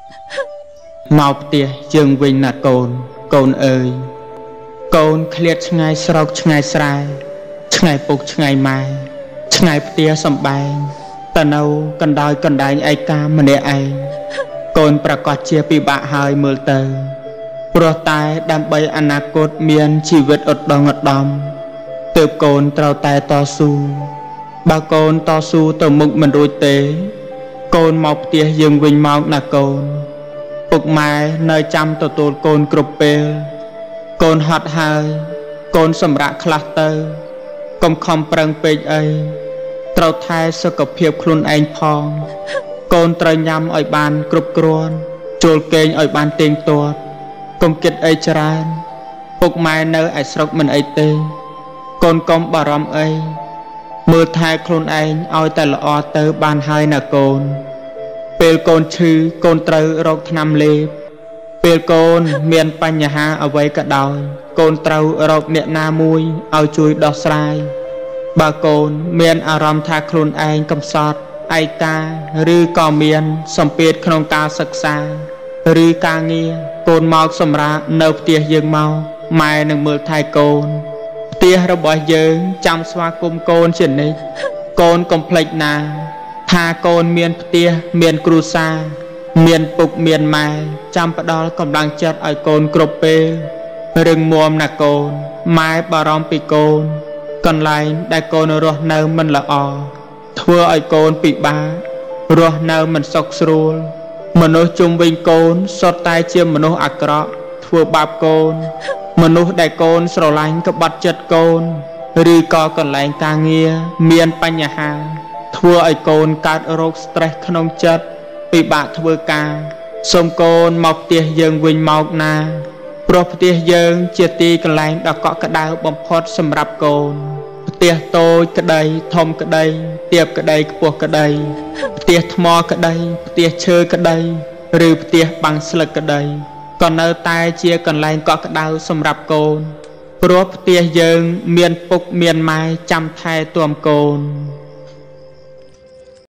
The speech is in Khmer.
mau tia dương vinh là cồn ơi cồn khliệt ngày sọc ngày sài ngày bục ngày mai ngày tia sầm bài tần âu cần đai ai ca mà để ai cồnประกอบ chia ពីបាក់ហើយមើលទៅព្រោះតែដើម្បីអនាគតមានជីវិតឧត្តមឧត្តមទើបកូនត្រូវតែតស៊ូបើកូនតស៊ូទៅមុខមិនរួចទេកូនមកផ្ទះយើងវិញមកណាកូនពុកម៉ែនៅចាំទទួលកូនគ្រប់ពេលកូនហត់ហើយកូនសម្រាកខ្លះទៅកុំខំប្រឹងពេកអីត្រូវថែសុខភាពខ្លួនឯងផងកូនត្រូវញ៉ាំឲ្យបានគ្រប់គ្រាន់ចូលគេងឲ្យបានទៀងទាត់កុំគិតអីច្រើនពុកម៉ែនៅឯស្រុកមិនអីទេកូនកុំបារម្ភអីមើលថែខ្លួនឯងឲ្យតែល្អទៅបានហើយណាកូនពេលកូនឈឺកូនត្រូវរកថ្នាំលេបពេលកូនមានបញ្ហាអ្វីក៏ដោយកូនត្រូវរកអ្នកណាមួយឲ្យជួយដោះស្រាយបើកូនមានអារម្មណ៍ថាខ្លួនឯងកំសត់ឯកាឬក៏មានសម្ពាធក្នុងការសិក្សាឬការងារកូនមកសម្រាប់នៅផ្ទះយើងមកម៉ែនឹងមើលថែកូនផ្ទះរបស់យើងចាំស្វាគមន៍កូនជានិច្ចកូនកុំភ្លេចណាថាកូនមានផ្ទះមានគ្រួសារមានពុកមានម៉ែចាំផ្ដល់កម្លាំងចិត្តឲ្យកូនគ្រប់ពេលរឹងមាំណាកូនម៉ែបារម្ភពីកូនកន្លែងដែលកូនរស់នៅមិនល្អធ្វើឲ្យកូនពិបាករស់នៅមិនសុខស្រួលមនុស្សជុំវិញកូនសុទ្ធតែជាមនុស្សអាក្រក់ធ្វើបាបកូនមនុស្សដែលកូនស្រឡាញ់ក្បត់ចិត្តកូនឬក៏កន្លែងការងារមានបញ្ហាធ្វើឲ្យកូនកើតរោគ stress ក្នុងចិត្តពិបាកធ្វើការសូមកូនមកផ្ទះយើងវិញមកណាព្រោះផ្ទះយើងជាទីកន្លែងដ៏កក់ក្ដៅបំផុតសម្រាប់កូនផ្ទះតូចក្ដីធំក្ដីទាបក្ដីខ្ពស់ក្ដីផ្ទះថ្មក្ដីផ្ទះឈើក្ដីឬផ្ទះបាំងស្លឹកក្ដីក៏នៅតែជាកន្លែងកក់ក្ដៅសម្រាប់កូនព្រោះផ្ទះយើងមានពុកមានម៉ែចាំថែទាំកូន